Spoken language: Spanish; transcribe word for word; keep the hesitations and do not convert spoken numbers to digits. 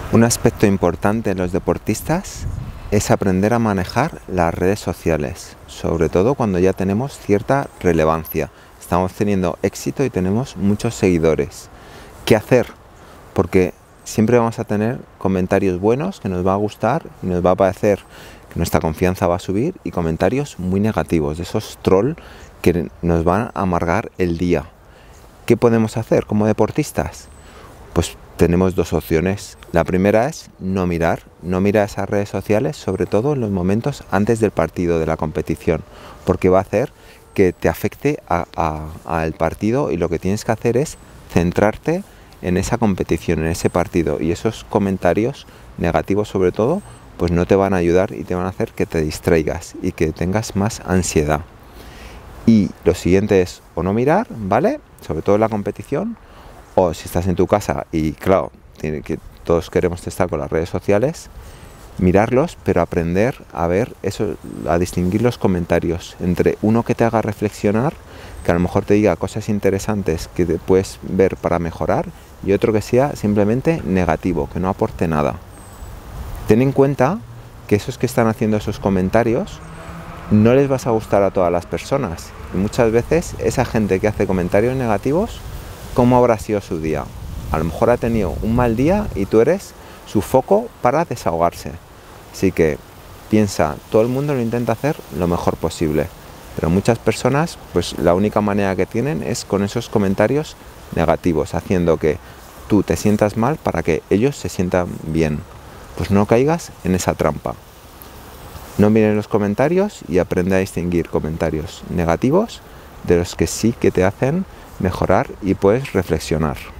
Un aspecto importante en los deportistas es aprender a manejar las redes sociales, sobre todo cuando ya tenemos cierta relevancia. Estamos teniendo éxito y tenemos muchos seguidores. ¿Qué hacer? Porque siempre vamos a tener comentarios buenos que nos va a gustar y nos va a parecer que nuestra confianza va a subir, y comentarios muy negativos, de esos troll que nos van a amargar el día. ¿Qué podemos hacer como deportistas? Pues tenemos dos opciones. La primera es no mirar, no mirar esas redes sociales, sobre todo en los momentos antes del partido, de la competición, porque va a hacer que te afecte al partido, y lo que tienes que hacer es centrarte en esa competición, en ese partido, y esos comentarios negativos sobre todo, pues no te van a ayudar y te van a hacer que te distraigas y que tengas más ansiedad. Y lo siguiente es o no mirar, ¿vale? Sobre todo en la competición, o si estás en tu casa y claro, tiene que, todos queremos estar con las redes sociales, mirarlos, pero aprender a ver eso, a distinguir los comentarios entre uno que te haga reflexionar, que a lo mejor te diga cosas interesantes que te puedes ver para mejorar, y otro que sea simplemente negativo, que no aporte nada. Ten en cuenta que esos que están haciendo esos comentarios no les vas a gustar a todas las personas, y muchas veces esa gente que hace comentarios negativos, ¿cómo habrá sido su día? A lo mejor ha tenido un mal día y tú eres su foco para desahogarse. Así que piensa, todo el mundo lo intenta hacer lo mejor posible, pero muchas personas, pues la única manera que tienen es con esos comentarios negativos, haciendo que tú te sientas mal para que ellos se sientan bien. Pues no caigas en esa trampa. No mires los comentarios y aprende a distinguir comentarios negativos de los que sí que te hacen mejorar y puedes reflexionar.